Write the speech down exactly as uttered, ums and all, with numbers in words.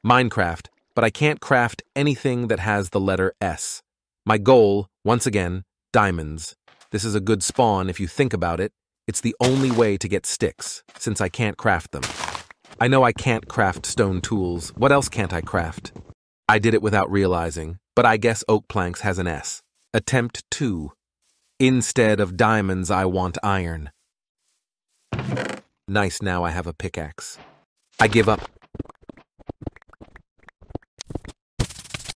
Minecraft, but I can't craft anything that has the letter S. My goal, once again, diamonds. This is a good spawn if you think about it. It's the only way to get sticks, since I can't craft them. I know I can't craft stone tools. What else can't I craft? I did it without realizing, but I guess oak planks has an S. Attempt two. Instead of diamonds, I want iron. Nice, now I have a pickaxe. I give up.